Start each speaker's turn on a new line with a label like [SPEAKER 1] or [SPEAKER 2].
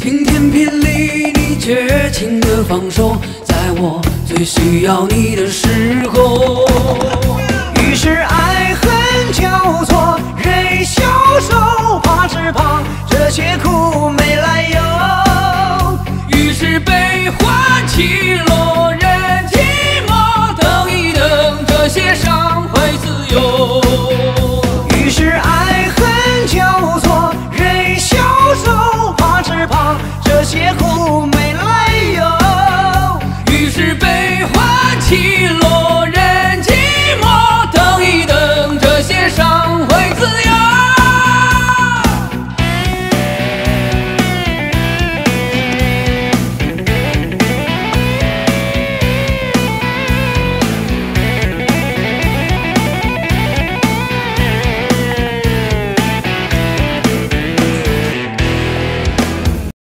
[SPEAKER 1] 晴天霹雳，你绝情的放手，在我最需要你的时候。
[SPEAKER 2] 于是爱恨交错，任消受，怕只怕这些苦没来由。
[SPEAKER 1] 于是悲欢起落。